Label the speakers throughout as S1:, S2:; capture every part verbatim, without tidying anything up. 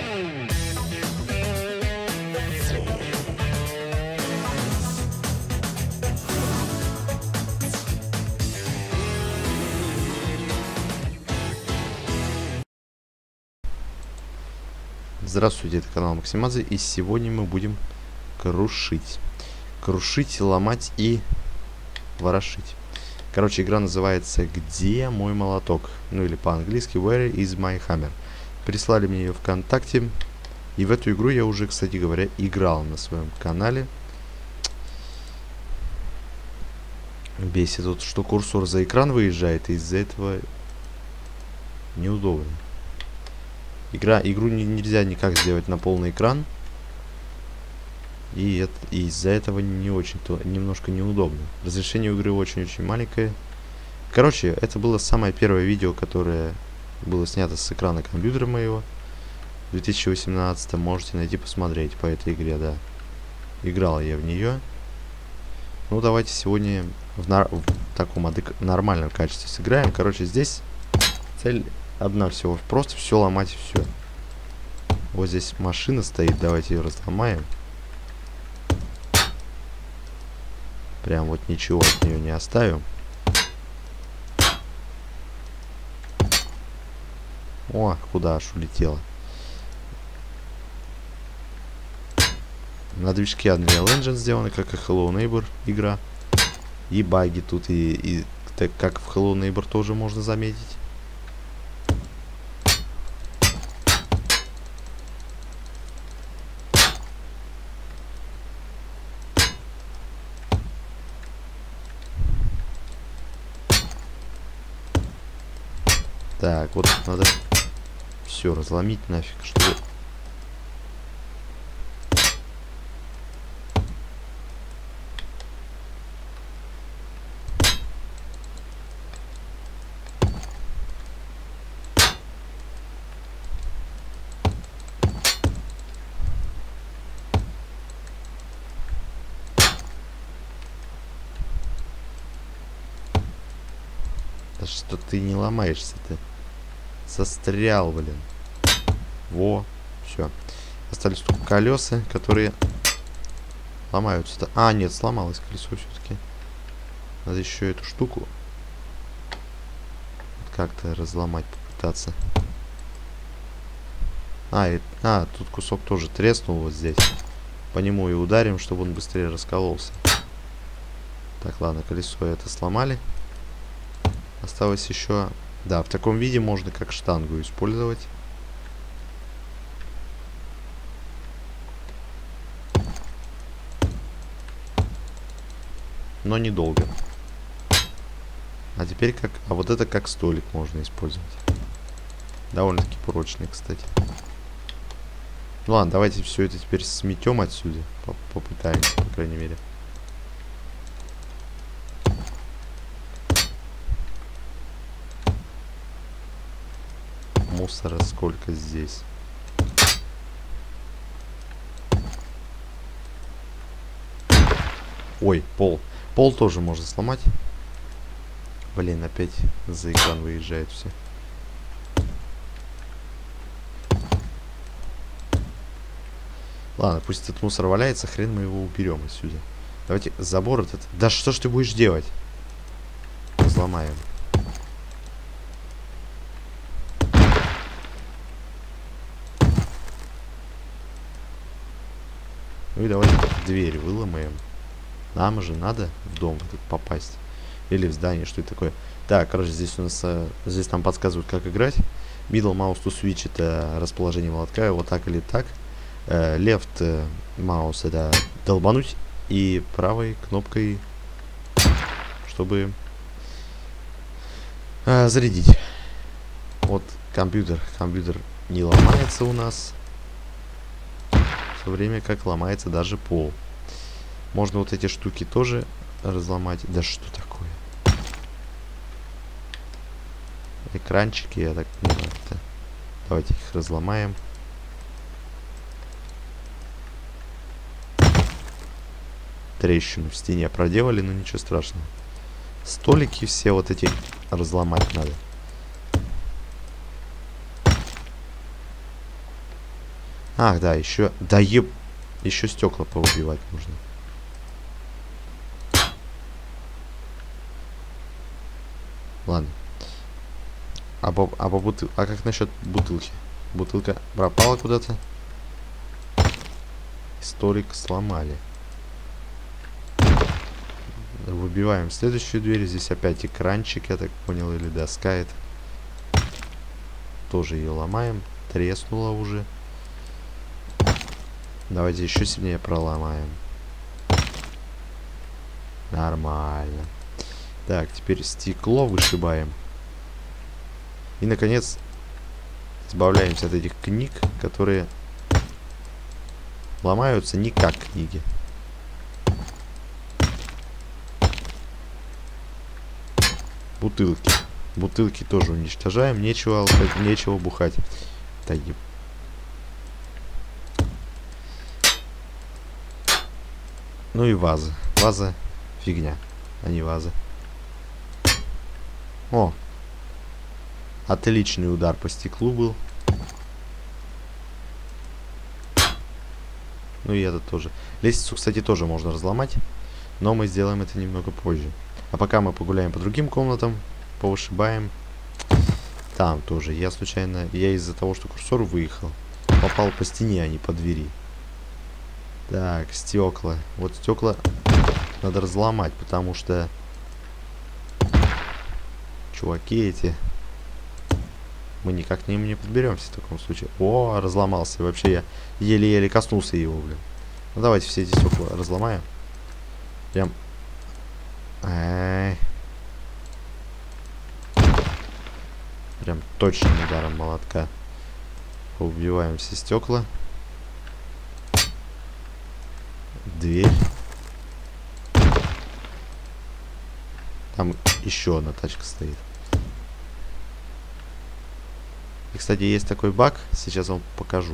S1: Здравствуйте, это канал Максимадзе, и сегодня мы будем крушить. Крушить, ломать и ворошить. Короче, игра называется «Где мой молоток?» Ну или по-английски «Where is my hammer?». Прислали мне ее ВКонтакте. И в эту игру я уже, кстати говоря, играл на своем канале. Бесит тут, что курсор за экран выезжает, и из-за этого неудобно. Игра, игру не, нельзя никак сделать на полный экран. И, это, и из-за этого не очень-то, немножко неудобно. Разрешение игры очень-очень маленькое. Короче, это было самое первое видео, которое было снято с экрана компьютера моего. В две тысячи восемнадцатом можете найти, посмотреть по этой игре, да. Играл я в нее. Ну, давайте сегодня в, нар в таком нормальном качестве сыграем. Короче, здесь цель... Одна всего, просто все ломать и все. Вот здесь машина стоит, давайте ее разломаем. Прям вот ничего от нее не оставим. О, куда аж улетела. На движке Unreal Engine сделаны, как и Hello Neighbor игра. И баги тут, и, и так как в Hello Neighbor тоже можно заметить. Так, вот надо все разломить нафиг, чтобы... Да что ты не ломаешься-то? Застрял, блин. Во, все. Остались только колеса, которые ломаются-то. А, нет, сломалось колесо все-таки. Надо еще эту штуку как-то разломать, попытаться. А, и, а, тут кусок тоже треснул вот здесь. По нему и ударим, чтобы он быстрее раскололся. Так, ладно, колесо это сломали. Осталось еще... Да, в таком виде можно как штангу использовать. Но недолго. А теперь как... А вот это как столик можно использовать. Довольно-таки прочный, кстати. Ну ладно, давайте все это теперь сметем отсюда. Попытаемся, по крайней мере. Мусора сколько здесь. Ой, пол. Пол тоже можно сломать. Блин, опять за экран выезжает все. Ладно, пусть этот мусор валяется, хрен мы его уберем отсюда. Давайте забор этот... Да что ж ты будешь делать? Взломаем. Ну и давайте дверь выломаем. Нам же надо в дом этот попасть. Или в здание, что это такое. Так, короче, здесь у нас... Здесь нам подсказывают, как играть. Middle mouse to switch — это расположение молотка. Вот так или так. Left mouse — это долбануть. И правой кнопкой, чтобы а, зарядить. Вот компьютер. Компьютер не ломается у нас. В то время как ломается даже пол. Можно вот эти штуки тоже разломать. Да что такое? Экранчики, я так понимаю. Давайте их разломаем. Трещину в стене проделали, но ничего страшного. Столики все вот эти разломать надо. Ах, да, еще... Да еб... Еще стекла поубивать нужно. Ладно. А, по, а, по бутыл... а как насчет бутылки? Бутылка пропала куда-то. Столик сломали. Выбиваем следующую дверь. Здесь опять экранчик, я так понял, или доска это. Тоже ее ломаем. Треснула уже. Давайте еще сильнее проломаем. Нормально. Так, теперь стекло вышибаем. И, наконец, избавляемся от этих книг, которые ломаются не как книги. Бутылки. Бутылки тоже уничтожаем. Нечего, нечего бухать. Да еб... Ну и ваза. Ваза фигня, а не ваза. О! Отличный удар по стеклу был. Ну и этот тоже. Лестницу, кстати, тоже можно разломать. Но мы сделаем это немного позже. А пока мы погуляем по другим комнатам. Повышибаем. Там тоже. Я случайно... Я из-за того, что курсор выехал, попал по стене, а не по двери. Так, стекла. Вот стекла надо разломать, потому что... Чуваки эти... Мы никак к ним не подберемся в таком случае. О, разломался. Вообще я еле-еле коснулся его, блин. Ну давайте все эти стекла разломаем. Прям... Ай. Прям точным ударом молотка. Убиваем все стекла. Дверь. Там еще одна тачка стоит. И, кстати, есть такой баг. Сейчас вам покажу.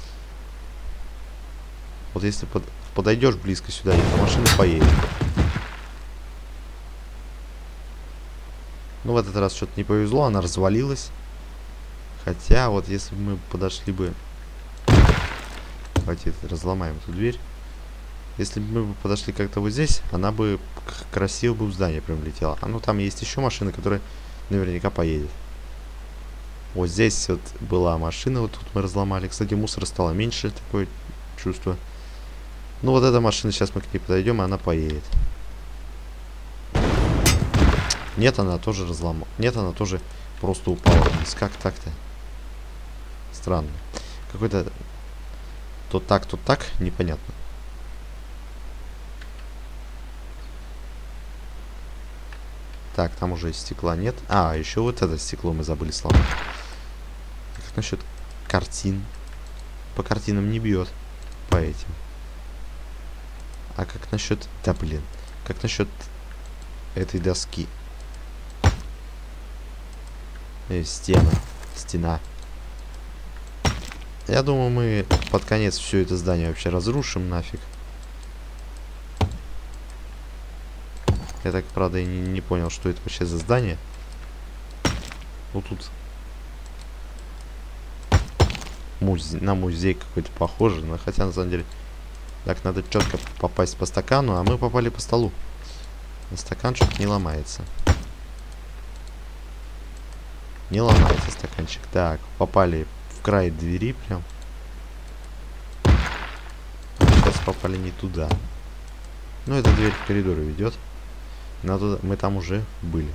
S1: Вот если под, подойдешь близко сюда, эта машина поедет. Ну, в этот раз что-то не повезло, она развалилась. Хотя, вот если бы мы подошли бы... Давайте разломаем эту дверь. Если бы мы подошли как-то вот здесь, она бы красиво бы в здание прям летела. А ну там есть еще машина, которая наверняка поедет. Вот здесь вот была машина, вот тут мы разломали. Кстати, мусора стало меньше, такое чувство. Ну вот эта машина, сейчас мы к ней подойдем, и она поедет. Нет, она тоже разломала. Нет, она тоже просто упала вниз. Как так-то? Странно. Какой-то то так, то так, непонятно. Так, там уже стекла нет. А, еще вот это стекло мы забыли сломать. Как насчет картин? По картинам не бьет. По этим. А как насчет... Да, блин. Как насчет этой доски? Э, стена. Стена. Я думаю, мы под конец все это здание вообще разрушим нафиг. Я так, правда, и не, не понял, что это вообще за здание. Ну, тут музе... на музей какой-то похоже. Но хотя, на самом деле, так надо четко попасть по стакану, а мы попали по столу. А стакан что-то не ломается. Не ломается стаканчик. Так, попали в край двери прям. Сейчас попали не туда. Ну, эта дверь в коридор ведет. Надо, мы там уже были.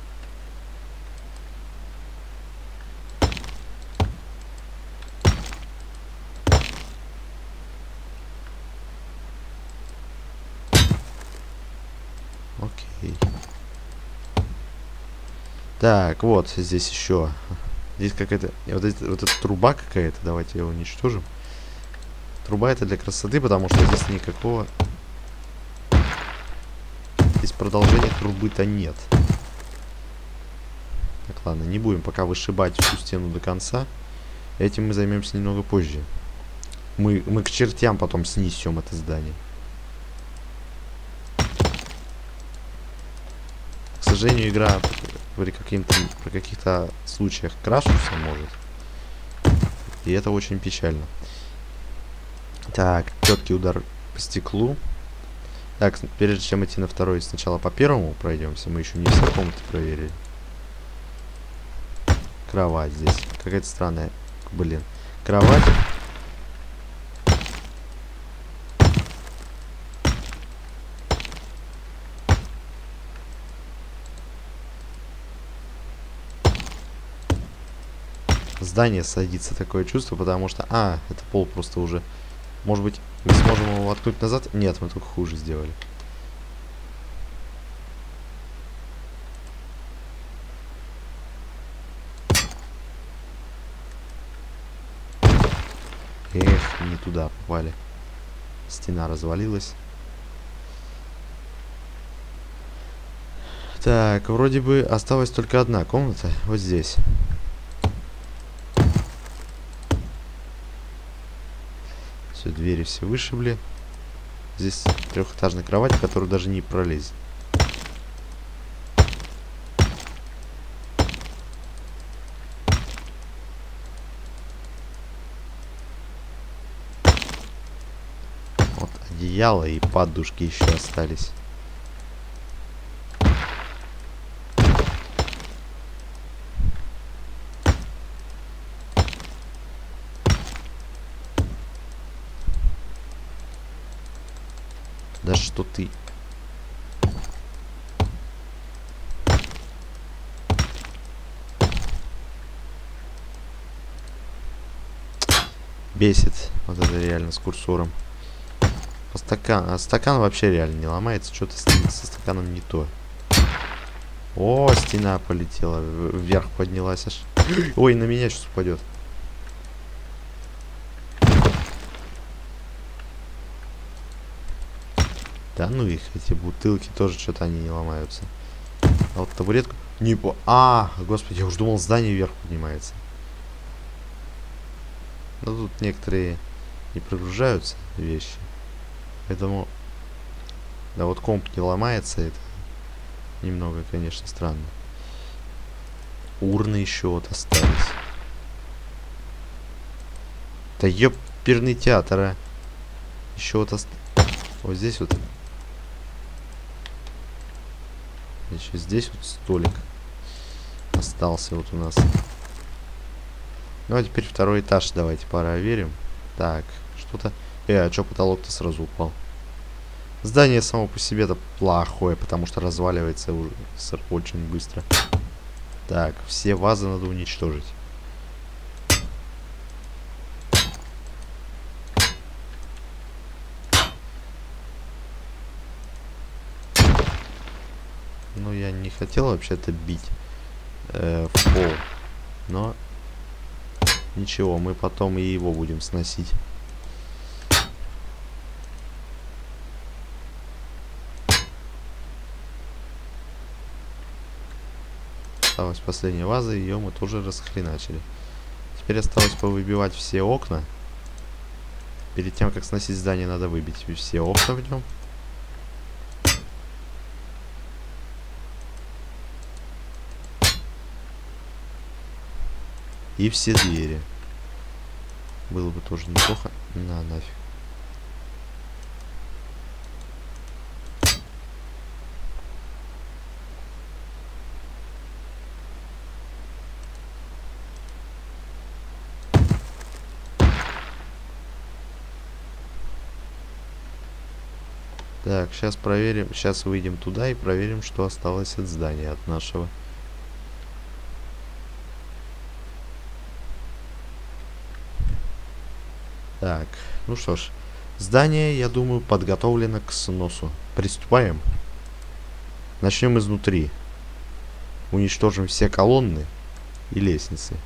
S1: Окей. Так, вот здесь еще. Здесь какая-то... Вот, вот эта труба какая-то. Давайте ее уничтожим. Труба это для красоты, потому что здесь никакого... Здесь продолжения трубы-то нет. Так, ладно, не будем пока вышибать всю стену до конца. Этим мы займемся немного позже. Мы, мы к чертям потом снесем это здание. К сожалению, игра при, при каких-то случаях крашится может. И это очень печально. Так, четкий удар по стеклу. Так, прежде чем идти на второй, сначала по первому пройдемся. Мы еще не все комнаты проверили. Кровать здесь. Какая-то странная. Блин. Кровать. Здание садится, такое чувство, потому что... А, это пол просто уже... Может быть, мы сможем его воткнуть назад? Нет, мы только хуже сделали. Эх, не туда попали. Стена развалилась. Так, вроде бы осталась только одна комната. Вот здесь. Все, двери все вышибли. Здесь трехэтажная кровать, в которую даже не пролезть. Вот одеяло и подушки еще остались. Да что ты? Бесит. Вот это реально с курсором. А стакан, а стакан вообще реально не ломается. Что-то со стаканом не то. О, стена полетела. Вверх поднялась аж. Ой, на меня сейчас упадет. Да ну их, эти бутылки тоже что-то они не ломаются. А вот табуретку... Не по... А, господи, я уж думал, здание вверх поднимается. Но тут некоторые не прогружаются вещи. Поэтому... Да вот комп не ломается, это немного, конечно, странно. Урны еще вот остались. Да ёперный театр, а. Еще вот осталось. Вот здесь вот. Еще здесь вот столик остался вот у нас. Ну а теперь второй этаж давайте проверим. Так, что-то... Э, а что потолок-то сразу упал? Здание само по себе-то плохое, потому что разваливается уже очень быстро. Так, все вазы надо уничтожить. Ну, я не хотел вообще-то бить э, в пол. Но ничего, мы потом и его будем сносить. Осталась последняя ваза, ее мы тоже расхреначили. Теперь осталось повыбивать все окна. Перед тем, как сносить здание, надо выбить все окна в нем. И все двери. Было бы тоже неплохо. На, нафиг. Так, сейчас проверим. Сейчас выйдем туда и проверим, что осталось от здания, от нашего. Так, ну что ж, здание, я думаю, подготовлено к сносу. Приступаем. Начнем изнутри. Уничтожим все колонны и лестницы.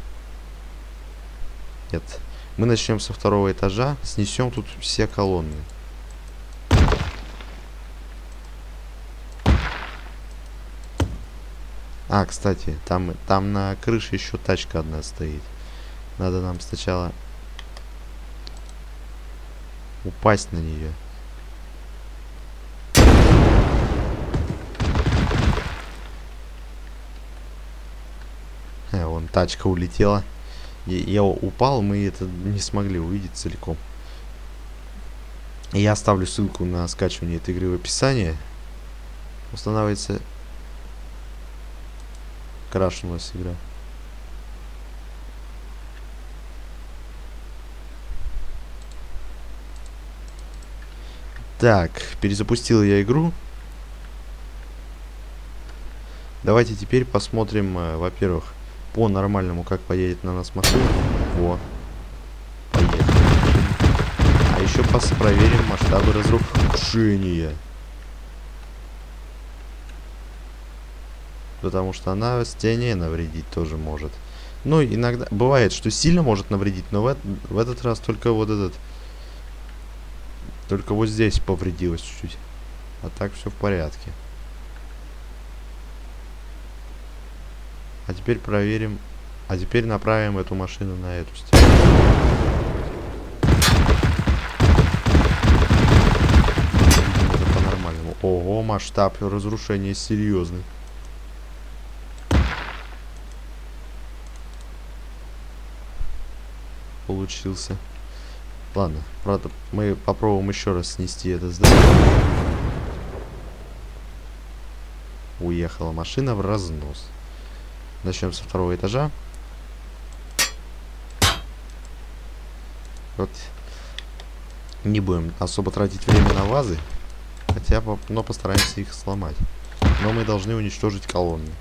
S1: Нет, мы начнем со второго этажа, снесем тут все колонны. А, кстати, там, там на крыше еще тачка одна стоит. Надо нам сначала... упасть на нее. Э, вон тачка улетела. Я, я упал, мы это не смогли увидеть целиком. Я оставлю ссылку на скачивание этой игры в описании. Устанавливается. Крашнулась игра. Так, перезапустил я игру. Давайте теперь посмотрим, э, во-первых, по нормальному, как поедет на нас машина. Во. Поехали. А еще пос проверим масштабы разрушения. Потому что она стене навредить тоже может. Ну, иногда бывает, что сильно может навредить, но в, в этот раз только вот этот... Только вот здесь повредилось чуть-чуть. А так все в порядке. А теперь проверим. А теперь направим эту машину на эту стену. Это по-нормальному. Ого, масштаб разрушения серьезный. Получился. Ладно, правда, мы попробуем еще раз снести это здание. Уехала машина в разнос. Начнем со второго этажа. Вот. Не будем особо тратить время на вазы. Хотя бы, но постараемся их сломать. Но мы должны уничтожить колонны.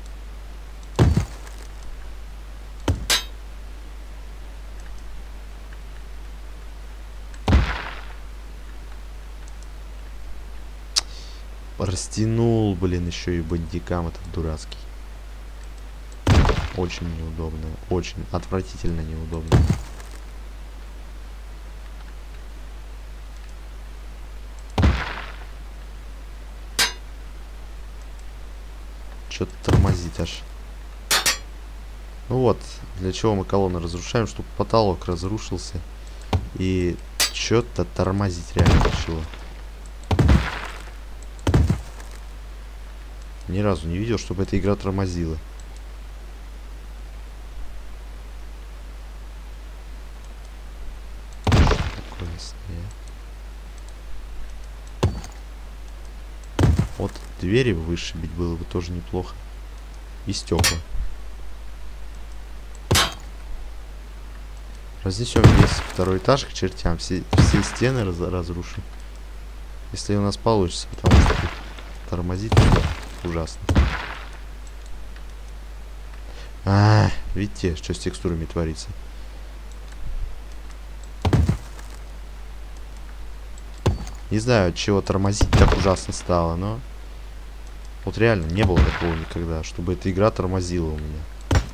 S1: Растянул, блин, еще и бандикам этот дурацкий. Очень неудобно. Очень отвратительно неудобно. Что-то тормозит аж. Ну вот, для чего мы колонны разрушаем, чтобы потолок разрушился. И что-то тормозить реально решило. Ни разу не видел, чтобы эта игра тормозила. Что такое стоит? Вот двери вышибить было бы тоже неплохо. И стекла. Разнесем весь второй этаж к чертям. Все, все стены раз, разрушим. Если у нас получится, потому что тут тормозить ужасно. А, видите, что с текстурами творится. Не знаю, от чего тормозить так ужасно стало, но... Вот реально, не было такого никогда, чтобы эта игра тормозила у меня.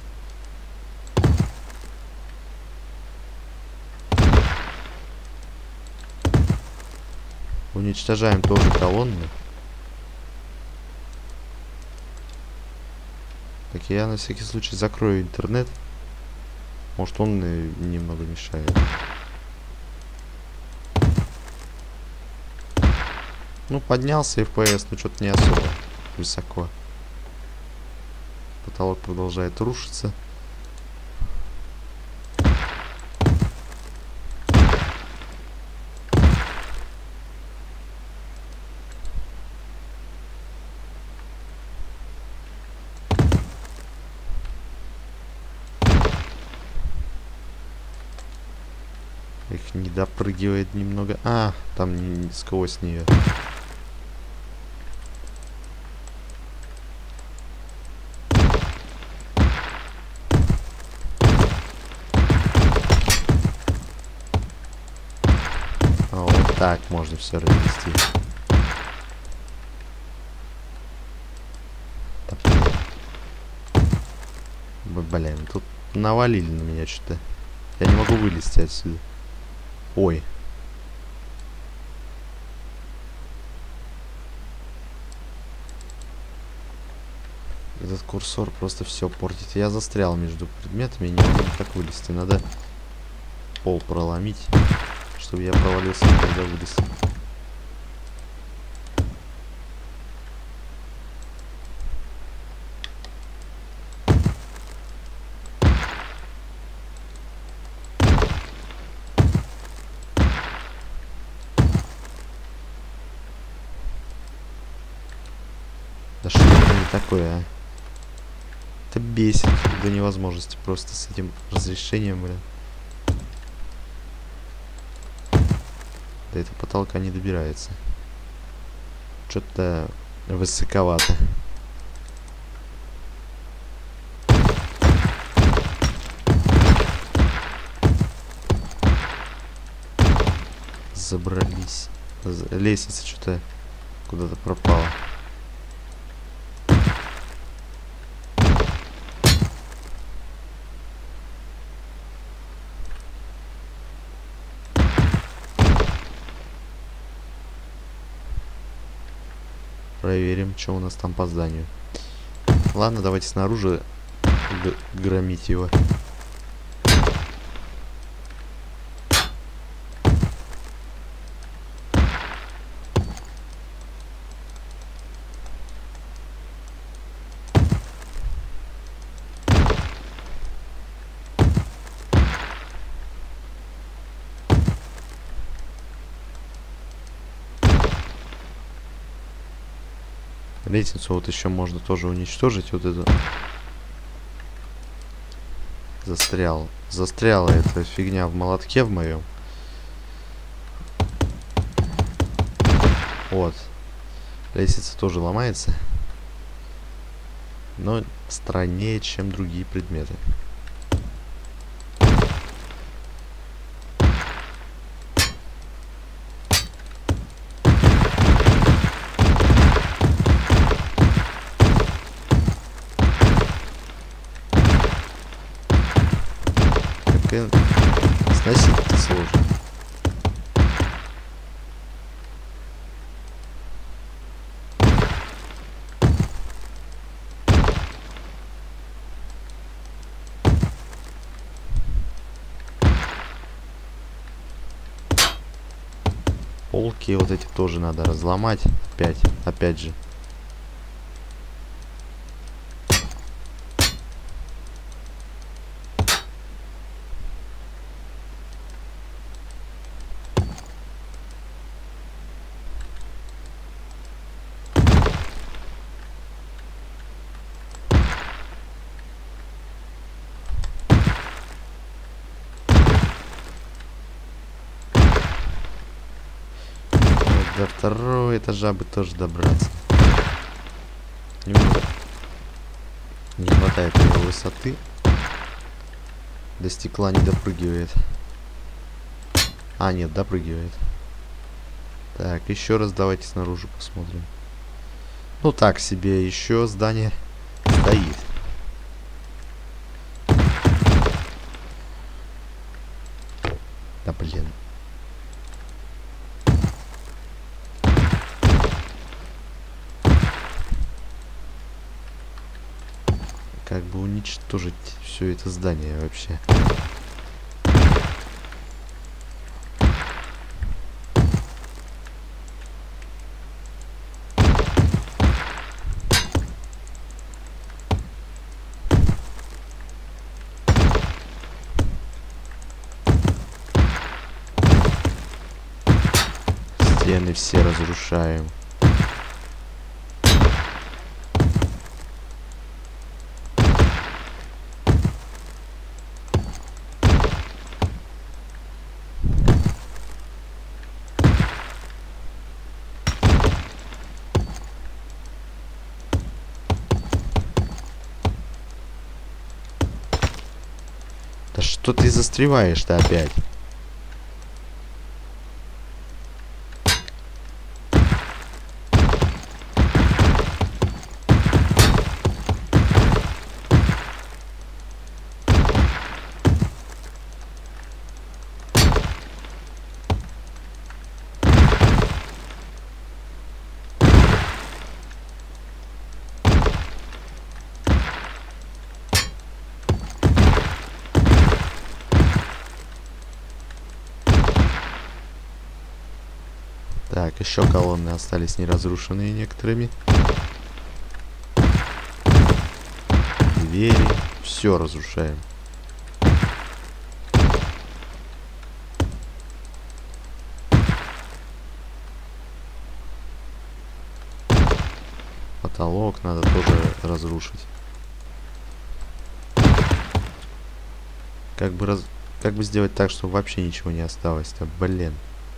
S1: Уничтожаем тоже колонны. Так, я на всякий случай закрою интернет. Может, он немного мешает. Ну, поднялся эф пи эс, но что-то не особо высоко. Потолок продолжает рушиться. Их не допрыгивает немного. А, там не, не сквозь нее. А вот так можно все разнести. Блин, тут навалили на меня что-то. Я не могу вылезти отсюда. Ой. Этот курсор просто все портит. Я застрял между предметами и не могу никак вылезти. Надо пол проломить, чтобы я провалился, когда вылез. Да что это не такое, а? Это бесит до невозможности просто с этим разрешением, блин. До этого потолка не добирается. Что-то высоковато. Забрались. Лестница что-то куда-то пропала. Проверим, что у нас там по зданию. Ладно, давайте снаружи громить его. Лестницу вот еще можно тоже уничтожить. Вот эту. Застрял. Застряла эта фигня в молотке в моем. Вот. Лестница тоже ломается. Но страннее, чем другие предметы. Сносить-то сложно. Полки вот эти тоже надо разломать. Опять, опять же. До второго этажа бы тоже добраться. Немного не хватает его высоты. До стекла не допрыгивает. А, нет, допрыгивает. Так, еще раз давайте снаружи посмотрим. Ну так себе, еще здание стоит. Да блин. Как бы уничтожить все это здание вообще. Стены все разрушаем. Да что ты застреваешь-то опять? Так, еще колонны остались неразрушенные некоторыми. Двери. Все разрушаем. Потолок надо тоже разрушить. Как бы раз... Как бы сделать так, чтобы вообще ничего не осталось-то, блин.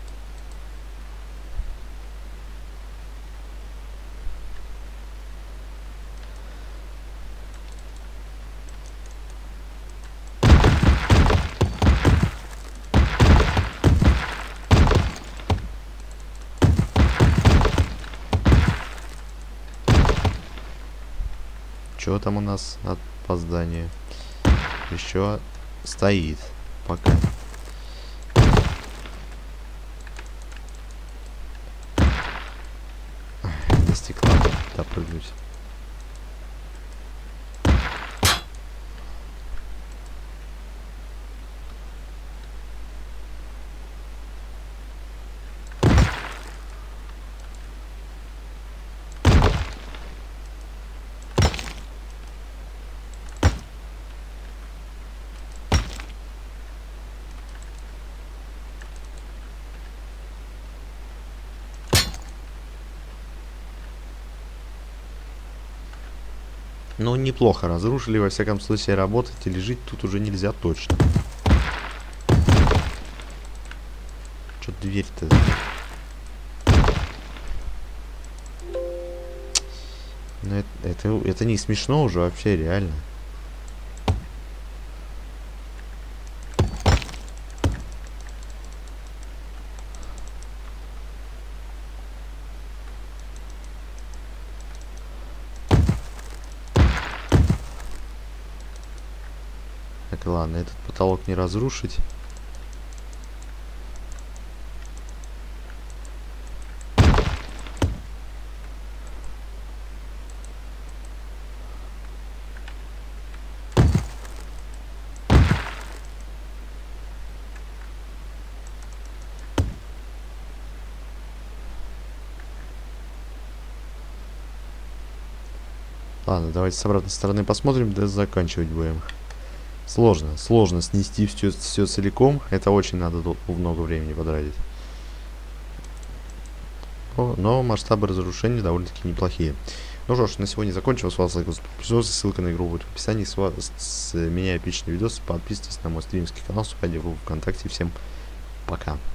S1: Что там у нас от опоздания? Еще стоит пока. До стекла допрыгнуть. Ну, неплохо разрушили, во всяком случае, работать или жить тут уже нельзя точно. Чё дверь-то? Ну, это, это, это не смешно уже вообще, реально. Так, ладно, этот потолок не разрушить. Ладно, давайте с обратной стороны посмотрим, да заканчивать будем. Сложно, сложно снести все, все целиком. Это очень надо много времени потратить. Но масштабы разрушений довольно-таки неплохие. Ну что ж, на сегодня закончим. С вас лайк, ссылка на игру будет в описании. С, вас, с меня эпичный видос. Подписывайтесь на мой стримский канал, вступайте в группу ВКонтакте. Всем пока.